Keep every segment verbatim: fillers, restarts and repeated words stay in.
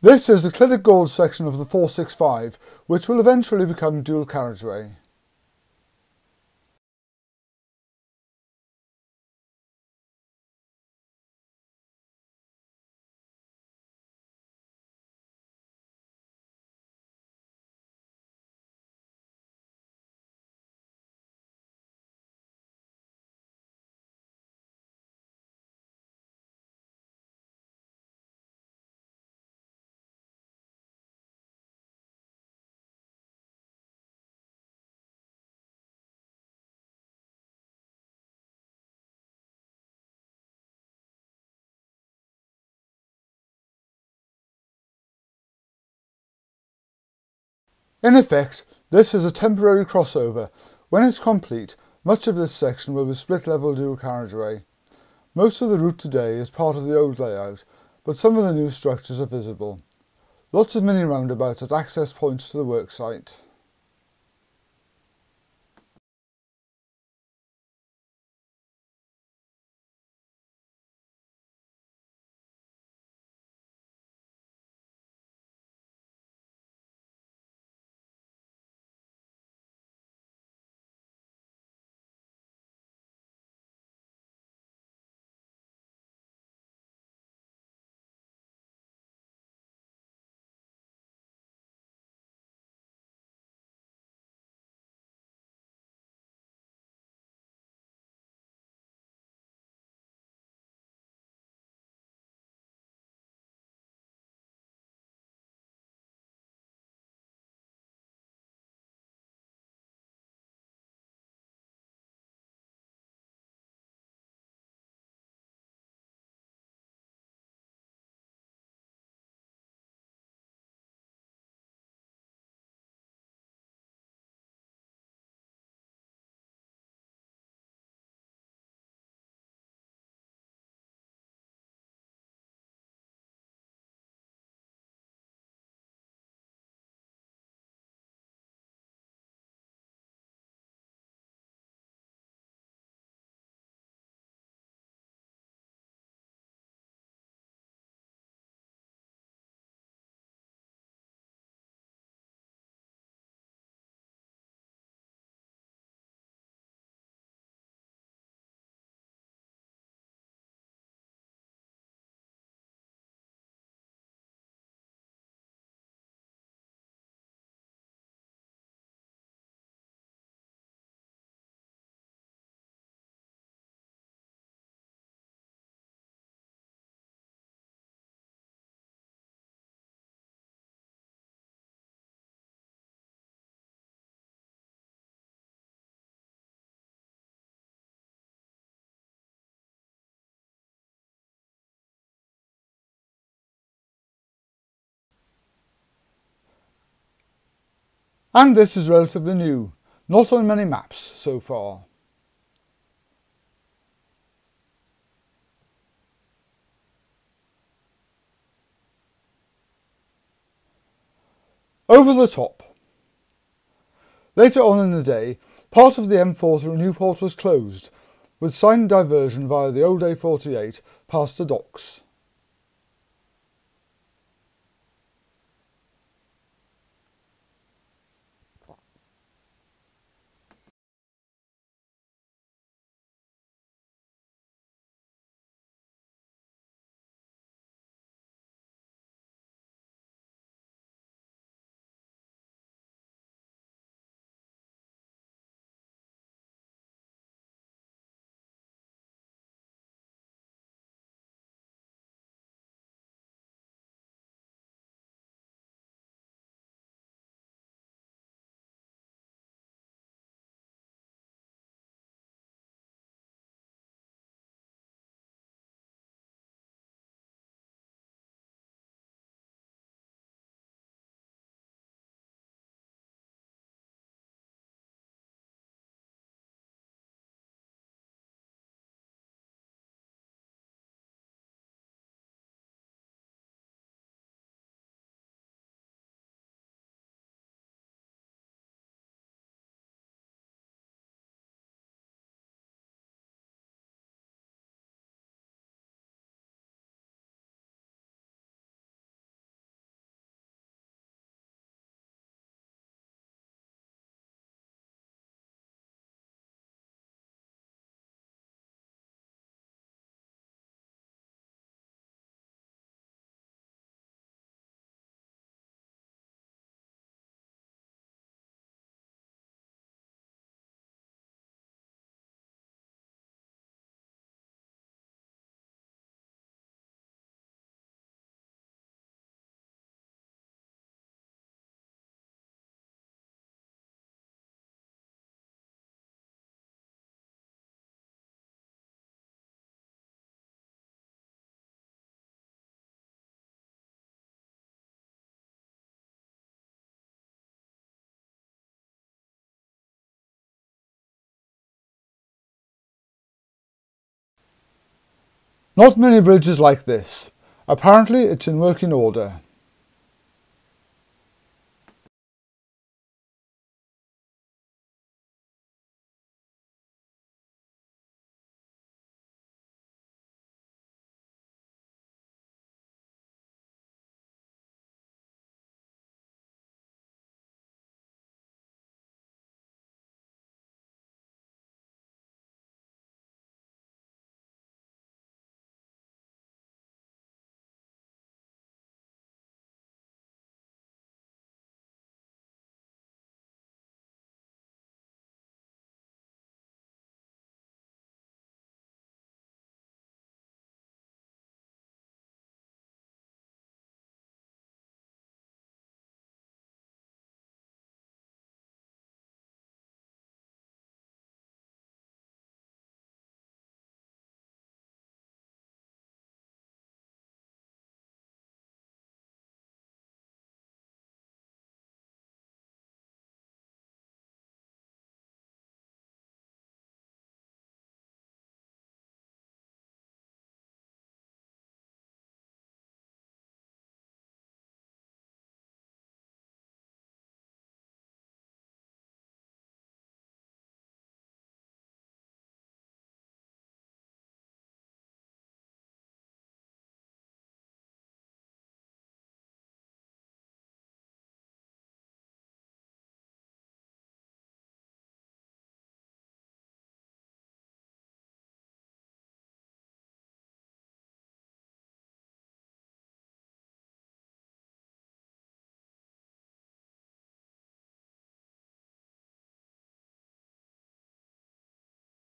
This is the clinic gold section of the four sixty-five, which will eventually become dual carriageway. In effect, this is a temporary crossover. When it's complete, much of this section will be split-level dual carriageway. Most of the route today is part of the old layout, but some of the new structures are visible. Lots of mini roundabouts at access points to the worksite. And this is relatively new, not on many maps so far. Over the top. Later on in the day, part of the M four through Newport was closed, with signed diversion via the old A forty-eight past the docks. Not many bridges like this. Apparently it's in working order.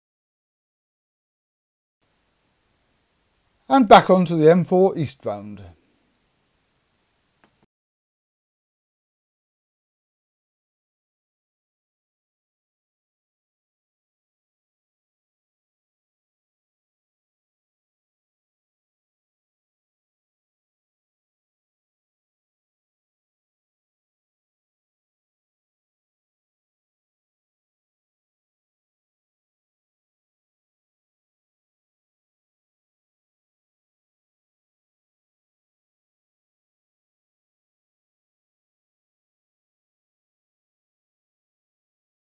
And back onto the M four eastbound.